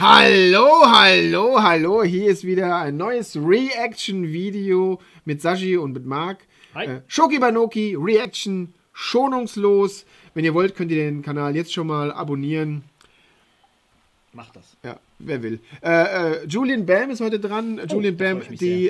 Hallo, hallo, hallo. Hier ist wieder ein neues Reaction-Video mit Sashi und mit Marc. Shoki Banoki, Reaction, schonungslos. Wenn ihr wollt, könnt ihr den Kanal jetzt schon mal abonnieren. Macht das. Ja, wer will. Julian Bam ist heute dran. Julian Bam, wie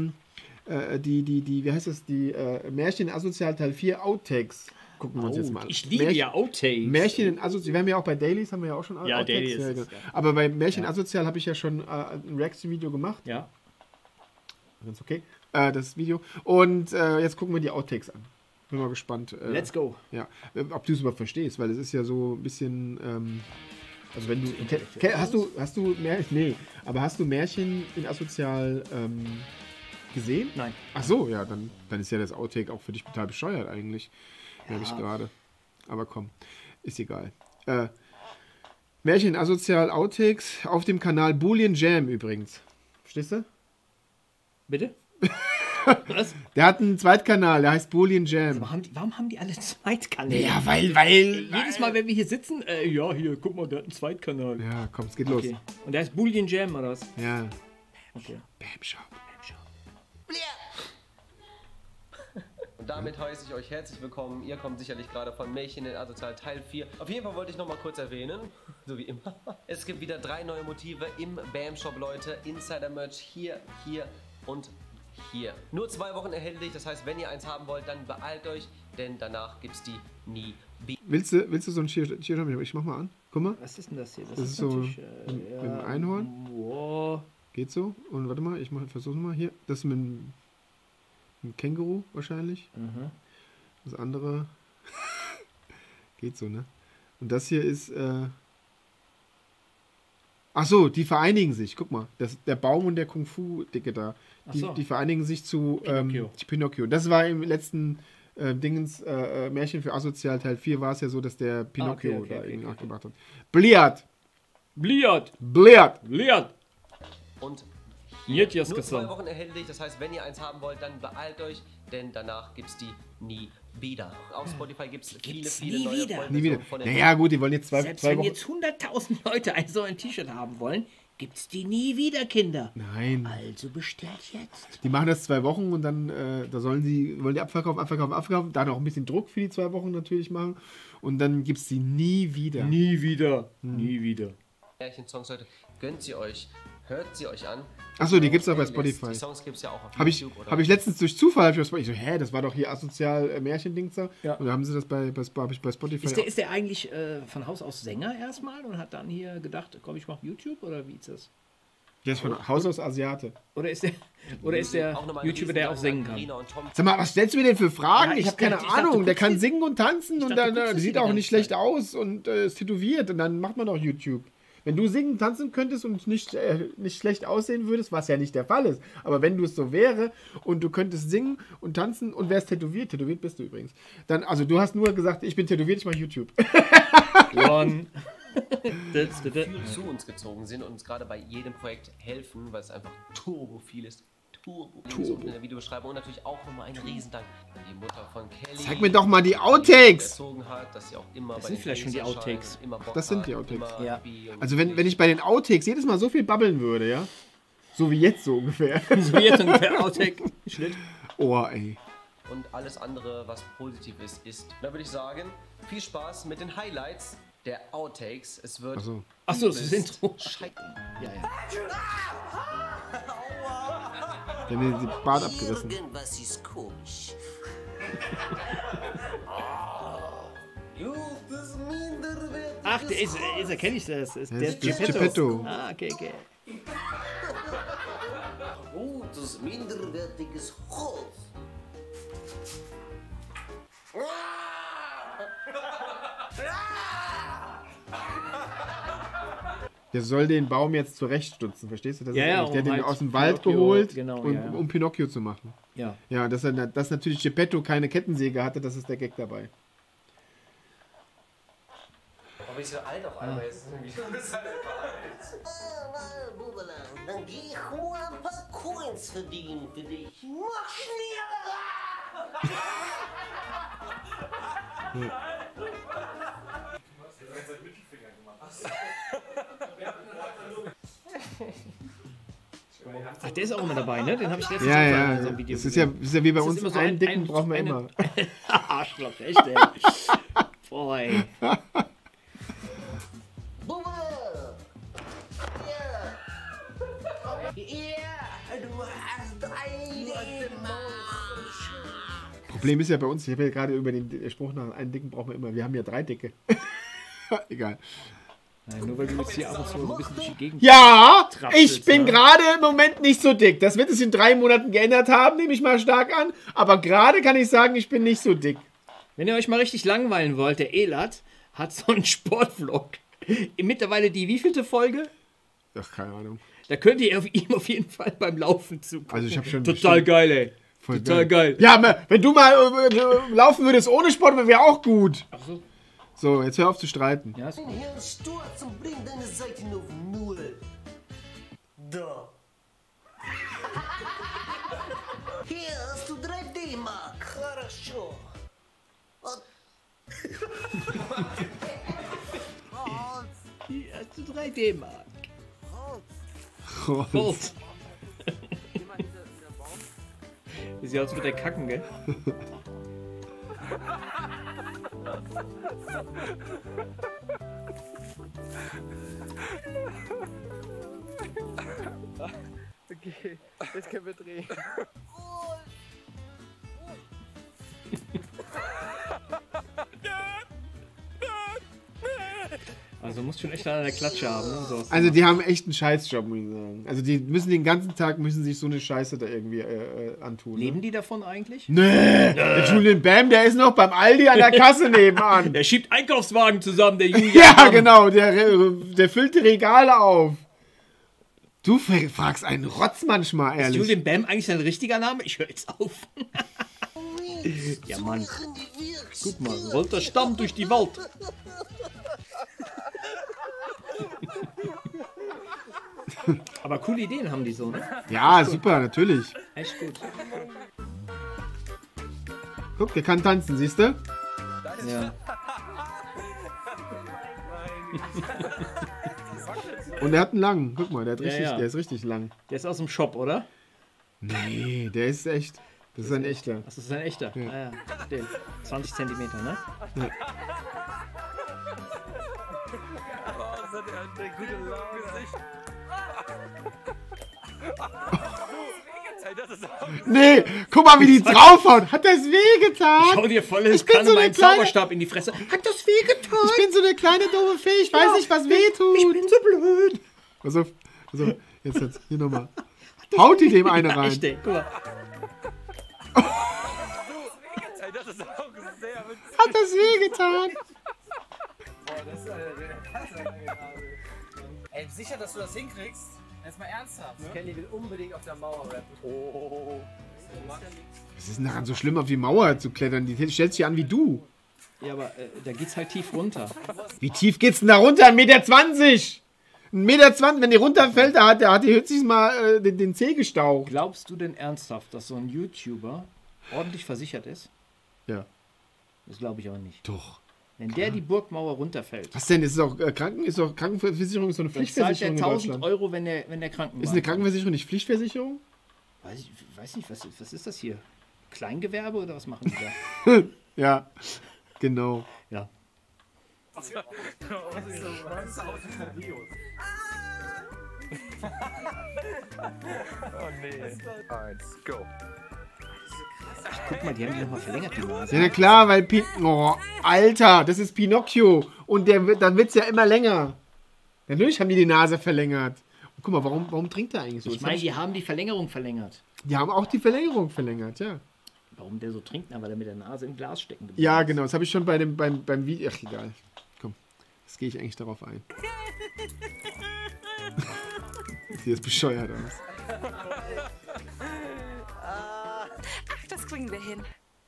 heißt das? Die Märchen Asozial Teil 4 Outtakes. Gucken wir uns jetzt mal an. Ich liebe ja Outtakes. Märchen in Asozial, wir haben ja auch bei Dailies, haben wir ja auch schon ja, Outtakes. Dailies, ja, genau. ja. Aber bei Märchen Asozial habe ich ja schon ein Reaction-Video gemacht. Ja. Ganz okay, das Video. Und jetzt gucken wir die Outtakes an. Bin mal gespannt. Let's go. Ja, ob du es überhaupt verstehst, weil es ist ja so ein bisschen... also wenn du... Hast du Märchen... Nee, aber hast du Märchen in Asozial gesehen? Nein. Ach so, ja, dann ist ja das Outtake auch für dich total bescheuert eigentlich. Ja. Habe ich gerade. Aber komm, ist egal. Märchen Asozial Outtakes auf dem Kanal Boolean Jam übrigens. Verstehst du? Bitte? Was? Der hat einen Zweitkanal, der heißt Boolean Jam. Warum haben die alle Zweitkanäle? Ja, weil jedes Mal, wenn wir hier sitzen, ja, hier, guck mal, der hat einen Zweitkanal. Ja, komm, es geht los. Und der heißt Boolean Jam, oder was? Ja. Okay. Bam Shop. Und damit heiße ich euch herzlich willkommen. Ihr kommt sicherlich gerade von Märchen in Asozial Teil 4. Auf jeden Fall wollte ich noch mal kurz erwähnen, so wie immer, es gibt wieder 3 neue Motive im Bam Shop, Leute. Insider-Merch hier, hier und hier. Nur 2 Wochen erhältlich, das heißt, wenn ihr eins haben wollt, dann beeilt euch, denn danach gibt's die nie wieder. Willst du so ein Schirm? Ich mach mal an. Guck mal. Was ist denn das hier? Das ist so mit einem Einhorn. Wow. Geht so. Und warte mal, ich versuche mal hier. Das ist mit einem Känguru wahrscheinlich. Mhm. Das andere geht so, ne? Und das hier ist ach so, die vereinigen sich. Guck mal, der Baum und der Kung-Fu-Dicke da. Die vereinigen sich zu Pinocchio. Das war im letzten Märchen für Asozial Teil 4 war es ja so, dass der Pinocchio irgendwie nachgebracht hat. Bliat! Und nur 2 Wochen erhältlich, das heißt, wenn ihr eins haben wollt, dann beeilt euch, denn danach gibt's die nie wieder. Auf Spotify gibt's viele nie neue wieder. Folgen Nie wieder. von den Naja, gut, die wollen jetzt Selbst zwei wenn Wochen. jetzt 100.000 Leute so ein T-Shirt haben wollen, gibt's die nie wieder, Kinder. Nein. Also bestellt jetzt. Die machen das 2 Wochen und dann wollen die abverkaufen, da noch ein bisschen Druck für die 2 Wochen natürlich machen und dann gibt es die nie wieder. Nie wieder. Nie wieder. Märchensongs, Leute. Gönnt sie euch. Hört sie euch an. Achso, die gibt es auch bei Spotify. Die Songs gibt es ja auch auf Habe ich letztens durch Zufall auf Spotify. Ich so, das war doch hier asozial Märchendings da. Ja. Und da haben sie das bei Spotify. Ist der eigentlich von Haus aus Sänger erstmal und hat dann hier gedacht, komm, ich mach YouTube oder wie ist das? Der ist von Haus aus Asiate. Oder ist der YouTuber, der auch singen kann? Sag mal, was stellst du mir denn für Fragen? Ja, ich habe keine Ahnung. Der kann singen und tanzen und dachte, dann sieht auch nicht schlecht aus und ist tätowiert und dann macht man doch YouTube. Wenn du singen, tanzen könntest und nicht schlecht aussehen würdest, was ja nicht der Fall ist, aber wenn du es so wäre und du könntest singen und tanzen und wärst tätowiert bist du übrigens, dann, also du hast nur gesagt, ich bin tätowiert, ich mache YouTube. zu uns gezogen sind und uns gerade bei jedem Projekt helfen, weil es einfach turbo viel ist. Turbo. In der Videobeschreibung und natürlich auch nochmal ein Riesendank an die Mutter von Kelly. Zeig mir doch mal die Outtakes! Dass sie auch immer das sind vielleicht schon die Outtakes. Das sind die Outtakes. Ja. Also wenn ich bei den Outtakes jedes Mal so viel babbeln würde, ja? So wie jetzt so ungefähr. So wie jetzt ungefähr Outtake-Schnitt. Oh, ey. Und alles andere, was positiv ist. Da würde ich sagen, viel Spaß mit den Highlights der Outtakes. Es wird... Achso, das ist das Intro. Ja. Der hat mir den Bart abgerissen. Irgendwas ist komisch. Ach, der ist kenne ich das. Der ist Geppetto. Ah, okay. Gutes, minderwertiges Holz. Der soll den Baum jetzt zurechtstutzen, verstehst du? Das Ja, der hat den halt aus dem Wald Pinocchio, geholt, genau, um Pinocchio zu machen. Ja. Ja, dass natürlich Geppetto keine Kettensäge hatte, das ist der Gag dabei. Aber ich so alt auf einmal ist. Dann geh ich nur ein paar Coins verdienen für dich. Mach schneller! Du hast seinen Mittelfinger gemacht. Ach, der ist auch immer dabei, ne? Den habe ich letztens Ja, auch ja. in so einem Video Das ist ja wie bei Das ist uns. immer so Einen dicken brauchen wir immer. Arschloch, echt, ey. Boah, ey. Bube! Ja, du hast eine Problem ist ja bei uns, ich habe ja gerade über den Spruch nach einen dicken brauchen wir immer. Wir haben ja 3 dicke. Egal. Nein, nur weil du jetzt hier ab und zu so ein bisschen durch die Gegend Ja, trapselst, ich bin ne? gerade im Moment nicht so dick. Das wird es in 3 Monaten geändert haben, nehme ich mal stark an. Aber gerade kann ich sagen, ich bin nicht so dick. Wenn ihr euch mal richtig langweilen wollt, der Elat hat so einen Sportvlog. Mittlerweile die wievielte Folge? Ach, keine Ahnung. Da könnt ihr ihm auf jeden Fall beim Laufen zugucken. Also ich habe schon Total bestimmt- geil, ey. Voll Total geil. Ja, wenn du mal laufen würdest ohne Sport, wäre auch gut. Ach so. So, jetzt hör auf zu streiten. Ja, ist Ein gut. Hirn Sturz und bring deine Seiten auf Null. Da. Hier hast du 3 D-Mark. Хорошо. Und Hier hast du 3D-Mark. Oh. Holz. Wie sieht aus mit der Kacken, gell? Okay, jetzt können wir drehen. Also du musst schon echt an der Klatsche haben, ne? So. Also die haben echt einen Scheißjob, muss ich sagen. Also die müssen den ganzen Tag sich so eine Scheiße da irgendwie antun. Leben Ne? die davon eigentlich? Nee, der Julian Bam, der ist noch beim Aldi an der Kasse nebenan. Der schiebt Einkaufswagen zusammen, der Julian. Ja, Bam. genau, der füllt die Regale auf. Du fragst einen Rotz manchmal, Ist ehrlich. Julian Bam eigentlich sein richtiger Name? Ich höre jetzt auf. Ja, Mann. Guck mal, rollt der Stamm durch die Wald. Aber coole Ideen haben die so, ne? Ja, super, natürlich. Echt gut. Guck, der kann tanzen, siehst du? Ja. Und er hat einen langen. Guck mal, der Ja. ist richtig lang. Der ist aus dem Shop, oder? Nee, der ist echt. Das ist ein echter. Das ist ein echter. Ja. Ah, ja. Verstehe. 20 Zentimeter, ne? Nee, guck mal, wie die draufhauen. Hat das wehgetan? Schau dir volles Ich bin Kanne so eine meinen kleine- Zauberstab in die Fresse. Hat das wehgetan? Ich bin so eine kleine doofe Fee, ich weiß nicht, was weh tut. Ich bin so blöd. Pass auf, jetzt, hier nochmal. Haut die dem eine Ja, rein. echt, ey. Guck mal. Hat das wehgetan? Ey, sicher, dass du das hinkriegst? Jetzt mal ernsthaft. Ne? Kenny will unbedingt auf der Mauer rappen. Was ist denn daran so schlimm, auf die Mauer zu klettern? Die stellt sich an wie du. Ja, aber da geht's halt tief runter. Wie tief geht's denn da runter? 1,20 Meter. 1,20 Meter, wenn die runterfällt, da hat die höchstens mal den Zeh gestaucht. Glaubst du denn ernsthaft, dass so ein YouTuber ordentlich versichert ist? Ja. Das glaube ich auch nicht. Doch. Wenn der die Burgmauer runterfällt, Was denn? Ist es auch Krankenversicherung ist so eine dann zahlt der Pflichtversicherung in 1000 Deutschland? Euro, wenn der Krankenwagen Ist eine kommt. Krankenversicherung nicht Pflichtversicherung? Weiß nicht, was ist das hier? Kleingewerbe oder was machen die da? Ja, genau. Ja. Go. Guck mal, die haben die nochmal verlängert, die Nase. Ja, na klar, weil oh, Alter, das ist Pinocchio. Und dann wird's ja immer länger. Natürlich haben die Nase verlängert. Und guck mal, warum trinkt er eigentlich so? Ich meine, die haben die Verlängerung verlängert. Die haben auch die Verlängerung verlängert, ja. Warum der so trinkt? Na, weil er mit der Nase im Glas stecken geblieben Ja, ist. genau, das habe ich schon beim Video. Ach, egal. Komm, jetzt gehe ich eigentlich darauf ein. Sieht jetzt bescheuert aus. Ach, das kriegen wir hin.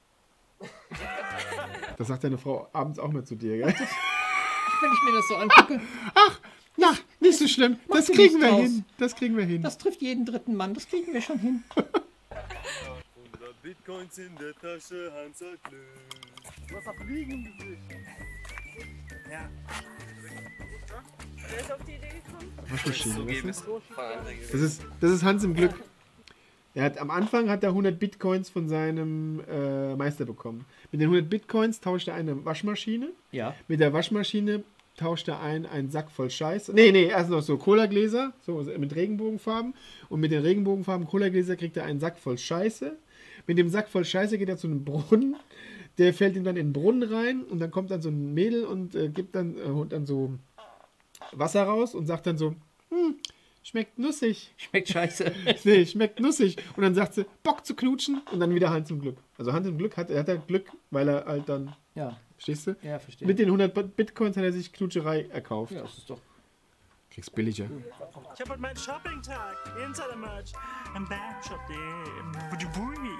Das sagt deine Frau abends auch mal zu dir, gell? Wenn ich mir das so angucke, Na, nicht so schlimm. Das dir kriegen nichts wir draus. hin. Das kriegen wir hin. das trifft jeden dritten Mann, das kriegen wir schon hin. 100 Bitcoins in der Tasche, Hans hat Glück. Du hast auf Liegen im Gesicht. Ja. Wer ist auf die Idee gekommen? Waschmaschine. Weißt du? Das ist Hans im Glück. Am Anfang hat er 100 Bitcoins von seinem Meister bekommen. Mit den 100 Bitcoins tauscht er eine Waschmaschine. Ja. Mit der Waschmaschine tauscht er einen Sack voll Scheiße. Nee, erst noch so Cola-Gläser, so mit Regenbogenfarben. Und mit den Regenbogenfarben Cola-Gläser kriegt er einen Sack voll Scheiße. Mit dem Sack voll Scheiße geht er zu einem Brunnen. Der fällt ihm dann in den Brunnen rein und dann kommt dann so ein Mädel und holt dann so Wasser raus und sagt dann so, schmeckt nussig. Schmeckt scheiße. Nee, schmeckt nussig. Und dann sagt sie, Bock zu knutschen und dann wieder Hans im Glück. Also Hans im Glück hat Glück, weil er halt dann, Ja. verstehst du? Ja, verstehe. Mit den 100 Bitcoins hat er sich Knutscherei erkauft. Ja, das ist doch. Kriegst billiger. Ich habe heute meinen Shopping-Tag. Insider-Merch. Im Bam-Shop, im Bujubui.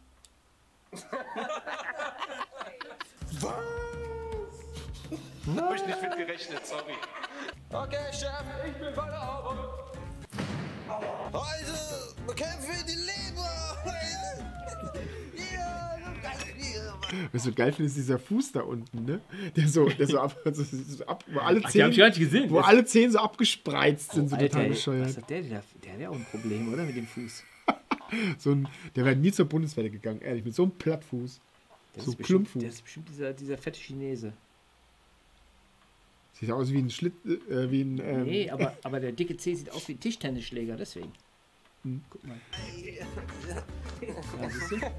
Hab ich nicht mit gerechnet, sorry. Okay, Chef, ich bin bei der Arbeit. Heute bekämpfen wir die Leber. Ja, Was ich so geil finde, ist dieser Fuß da unten, ne? Der so ab, wo alle Die hab ich gar nicht Zehen, gesehen. wo alle Zehen so abgespreizt sind, so total Was bescheuert. hat der hat ja auch ein Problem, oder? Mit dem Fuß. Der wäre nie zur Bundeswehr gegangen, ehrlich, mit so einem Plattfuß. Das So ist bestimmt, Klumpfuß. das ist bestimmt dieser fette Chinese. Sieht aus wie ein Nee, aber der dicke Zeh sieht aus wie ein Tischtennisschläger, deswegen. Guck mal. Ja, siehst du?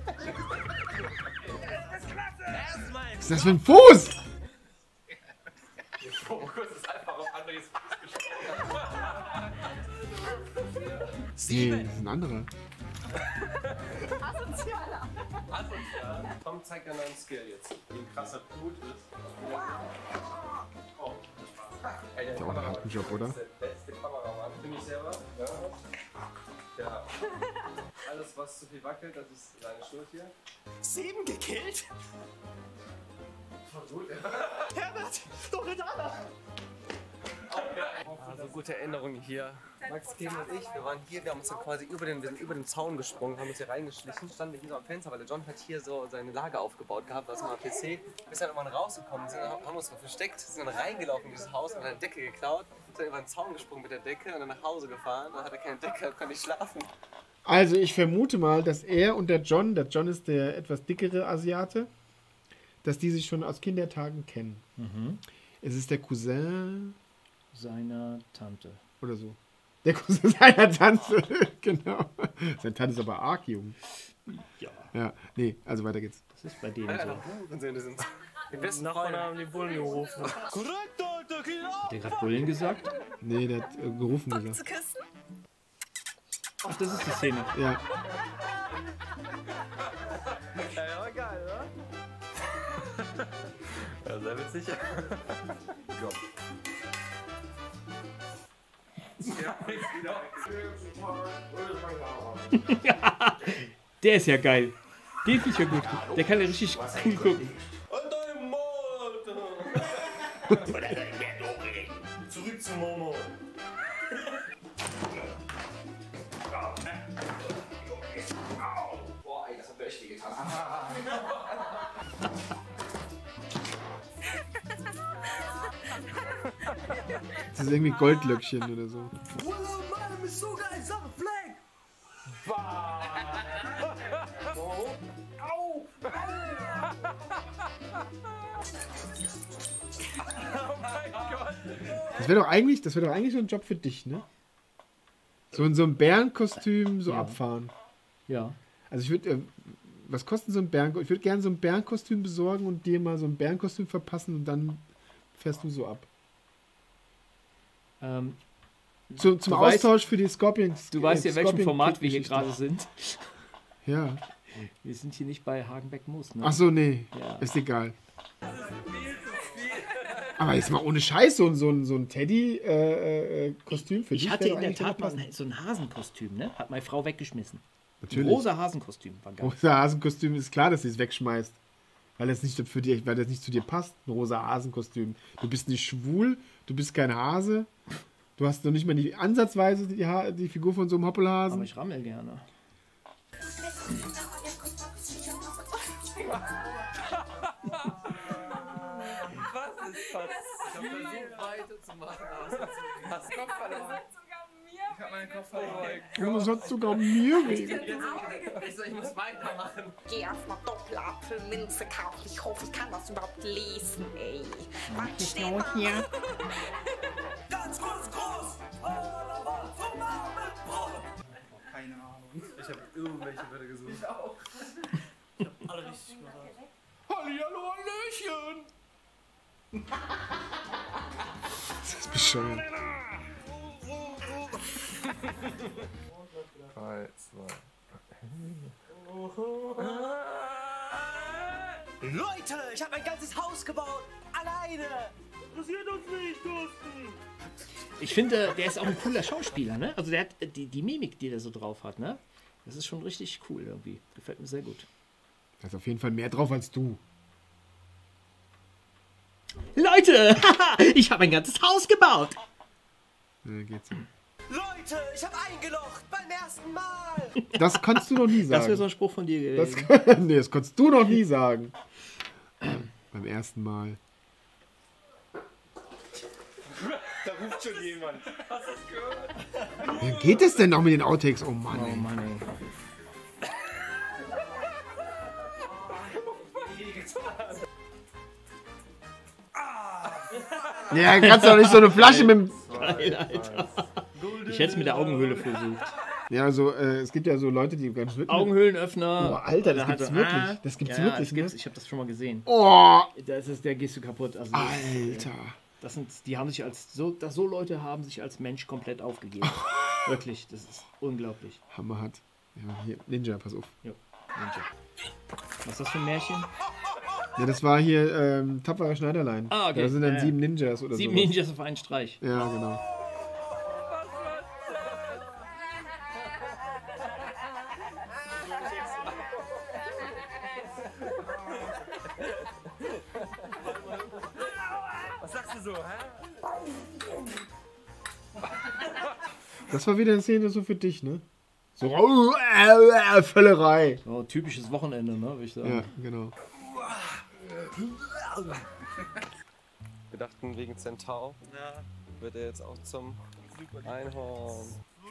Was ist das für ein Fuß? Der Fokus ist einfach auf Andres Fuß Nee, das ist ein anderer. Asozial. Tom zeigt einen neuen Skill jetzt. Wie ein krasser Blut ist. Oh. Ey, der Ist ja auch ein harter Job, oder? ist der beste Kameramann, finde ich selber. Ja. Alles, was zu viel wackelt, das ist seine Schuld hier. 7 gekillt? Voll gut. Herbert, Loredana. Also gute Erinnerungen hier. Max, Kim und ich, wir waren hier, wir haben uns dann quasi über den Zaun gesprungen, haben uns hier reingeschlichen, standen hier so am Fenster, weil der John hat hier so seine Lager aufgebaut gehabt, was mal PC. Bis dann irgendwann rausgekommen sind, haben uns so versteckt, sind dann reingelaufen in dieses Haus und eine Decke geklaut, sind dann über den Zaun gesprungen mit der Decke und dann nach Hause gefahren. Dann hat er keine Decke, konnte nicht schlafen. Also ich vermute mal, dass er und der John ist der etwas dickere Asiate, dass die sich schon aus Kindertagen kennen. Es ist der Cousin Seiner Tante. oder so. Der Cousin seiner Tante, genau. Seine Tante ist aber arg jung. Ja. Ja, nee, also weiter geht's. Das ist bei denen so. Hurensohne sind die besten Nachbarn Freunde. haben die Bullen gerufen. Korrekt, Alter, genau. Der hat Bullen gesagt? Nee, der hat gerufen gesagt. Zu küssen? Ach, das ist die Szene. Ja. Ja, war geil, oder? Ja, sehr witzig. Der ist ja geil. Den finde ich ja gut. Der kann ja richtig cool gucken. Und dein Mord! Zurück zu Momo. Boah, ey, das hat mir echt wehgetan. Das ist irgendwie Goldlöckchen oder so. Das wäre doch eigentlich so ein Job für dich, ne? So in so einem Bärenkostüm so abfahren. Ja. Also ich würde, was kostet so ein Bärenkostüm? Ich würde gerne so ein Bärenkostüm besorgen und dir mal so ein Bärenkostüm verpassen und dann fährst du so ab. Zum Austausch für die Scorpions. Du weißt ja, welchem Scorpion Format wir hier Geschichte. gerade sind. Ja. Wir sind hier nicht bei Hagenbeck-Moos, ne? Ach so, nee. Ja. Ist egal. Aber jetzt mal ohne Scheiß, so ein Teddy-Kostüm für dich. Ich hatte wäre in der eigentlich Tat passen. mal so ein Hasenkostüm, ne? Hat meine Frau weggeschmissen. Natürlich. Ein rosa Hasenkostüm war geil. Rosa Hasenkostüm ist klar, dass sie es wegschmeißt. Weil das nicht zu dir passt, ein rosa Hasenkostüm. Du bist nicht schwul, du bist kein Hase. Du hast noch nicht mal ansatzweise die Figur von so einem Hoppelhasen. Aber ich rammel gerne. Was ist das? Ich hab versucht weiterzumachen, aber es hat Hast du Kopf verloren? Ich hab meinen Kopf verloren. Und das hat sogar mir weh. Ich muss weitermachen. Geh erstmal Doppelapfelminze kaufen. Ich hoffe, ich kann das überhaupt lesen, ey. Was steht da? Hier. Ganz groß! Keine Ahnung. Ich habe irgendwelche Wörter gesucht. Ich auch. Alle richtig gesagt. Hallihallo, Hallöchen! Das ist bescheuert. 3, 2. Leute, ich habe ein ganzes Haus gebaut. Alleine. Interessiert uns nicht, Thorsten. Ich finde, der ist auch ein cooler Schauspieler, ne? Also der hat die Mimik, die der so drauf hat, ne? Das ist schon richtig cool irgendwie. Gefällt mir sehr gut. Da ist auf jeden Fall mehr drauf als du. Leute, ich habe ein ganzes Haus gebaut. Ja, geht's so. Leute, ich habe eingelocht beim ersten Mal. Das kannst du noch nie sagen. Das wäre so ein Spruch von dir Das, gewesen. nee, das konntest du noch nie sagen. Beim ersten Mal. Da ruft schon jemand. Hast du es gehört? Wie geht es denn noch mit den Outtakes? Oh Mann, Oh ey. Mann, ey. Ja, kannst du doch nicht so eine Flasche mit dem... Geil, Alter. Ich hätte es mit der Augenhöhle versucht. Ja, also, es gibt ja so Leute, die ganz wirklich... Augenhöhlenöffner. Oh, Alter, das Da hat gibt's er- wirklich. Das gibt's ja, wirklich, das gibt's. ne? Ich habe das schon mal gesehen. Oh, Der gehst du kaputt. Also, Alter. die haben sich so Leute haben sich als Mensch komplett aufgegeben. Wirklich, das ist unglaublich. Hammerhart. Ja, hier, Ninja, pass auf. Jo, Ninja. Was ist das für ein Märchen? Ja, das war hier Tapferer Schneiderlein. Ah, okay. Da sind dann Ja, ja. 7 Ninjas oder so. 7 Ninjas auf einen Streich. Ja, genau. Was sagst du so, hä? Das war wieder eine Szene so für dich, ne? So, Völlerei. So, typisches Wochenende, ne, würde ich sagen. Ja, genau. Wir dachten, wegen Centaur wird er jetzt auch zum Einhorn.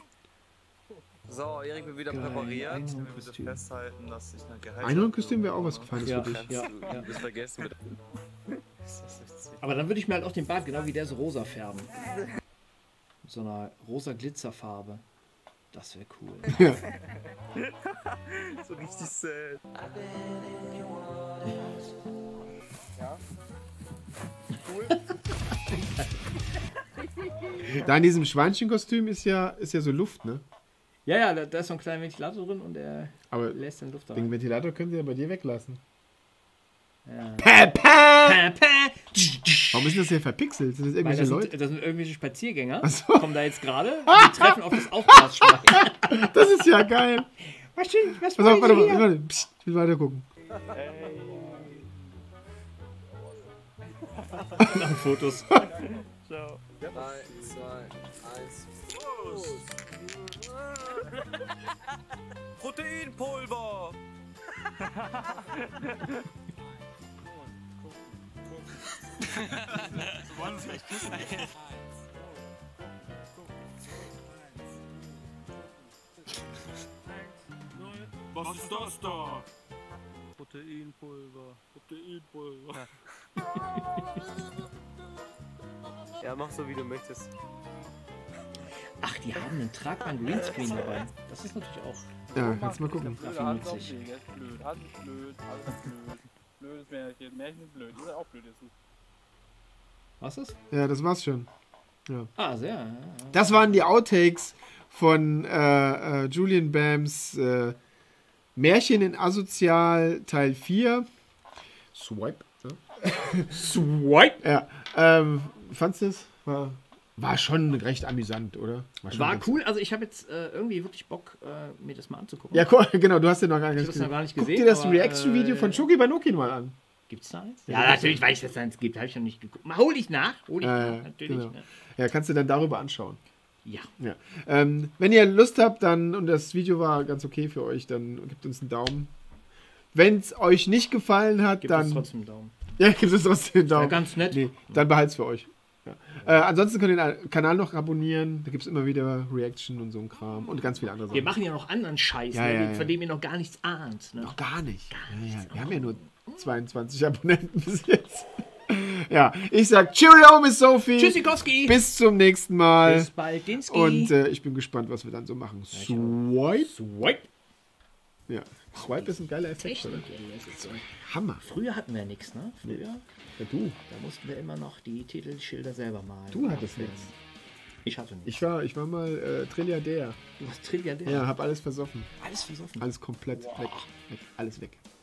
So, Erik wird wieder präpariert. Ich will bitte Einhornkostüm. festhalten, dass ich eine Gehalt. Einhornkostüm wäre auch was Gefallenes Ja, für dich. ja, ja. Das vergessen wir. Aber dann würde ich mir halt auch den Bart genau wie der so rosa färben. Mit so einer rosa Glitzerfarbe. Das wäre cool. Ja. So richtig sad. Da in diesem Schweinchenkostüm ist ja so Luft, ne? Ja, ja, da ist so ein kleiner Ventilator drin und der Aber lässt dann Luft den rein. Ventilator können sie ja bei dir weglassen. Ja. Warum ist das hier verpixelt? Sind das Weil irgendwelche Leute? das sind irgendwelche Spaziergänger, Ach so. kommen da jetzt gerade, die treffen auf das Aufblasschwein. Das ist ja geil. Was schön, was Pass auf, warte hier? mal. Psst, ich will weiter gucken. Nach Fotos. 3, 2, 1. Proteinpulver. Was ist das da? Proteinpulver. Proteinpulver. Ja, mach so wie du möchtest. Ach, die haben einen tragbaren Greenscreen dabei. Das ist natürlich auch Ja, kannst mal gucken. nützlich. Blöd, alles blöd, alles blöd. Blödes Märchen, Märchen ist blöd, ist auch blöd jetzt. Was ist? Ja, das war's schon. Ah, sehr. Ja. Das waren die Outtakes von Julian Bams Märchen in Asozial Teil 4. Swipe. Swipe! Ja. Fandst du es? War schon recht amüsant, oder? schon War ganz- cool, also ich habe jetzt irgendwie wirklich Bock, mir das mal anzugucken. Ja, cool, genau, du hast den noch gar nicht Ich hab's noch gar nicht Guck gesehen, dir das aber, Reaction-Video von Chucky Banokin mal an. Gibt's da eins? Ja, natürlich weiß ich, dass es eins gibt. Habe ich noch nicht geguckt. Mal hol ich nach. Natürlich. Genau. Ne? Ja, kannst du dann darüber anschauen. Ja. Ja. Wenn ihr Lust habt, dann, und das Video war ganz okay für euch, dann gebt uns einen Daumen. Wenn es euch nicht gefallen hat, Gibt es dann. trotzdem einen Daumen. Ja, gibt es trotzdem einen Daumen. Ja, ganz nett. Nee, dann behalt's für euch. Ja. Ansonsten könnt ihr den Kanal noch abonnieren. Da gibt es immer wieder Reaction und so ein Kram und ganz viele andere Sachen. Wir machen ja noch anderen Scheiß, ne, von dem ihr noch gar nichts ahnt. Ne? Noch gar nicht. Wir haben ja nur 22 Abonnenten bis jetzt. Ja, ich sag Cheerio, Miss Sophie. Tschüssikowski. Bis zum nächsten Mal. Bis bald, Dinski. Und ich bin gespannt, was wir dann so machen. Swipe. Ja, Swipe ist ein geiler Effekt, oder? Hammer. Früher hatten wir nichts, ne? Früher. Ja, du. Da mussten wir immer noch die Titelschilder selber malen. Du hattest nichts. Ich hatte nichts. Ich war mal Trilliardär. Du warst Trilliardär? Ja, hab alles versoffen. Alles versoffen? Alles komplett weg. Alles weg.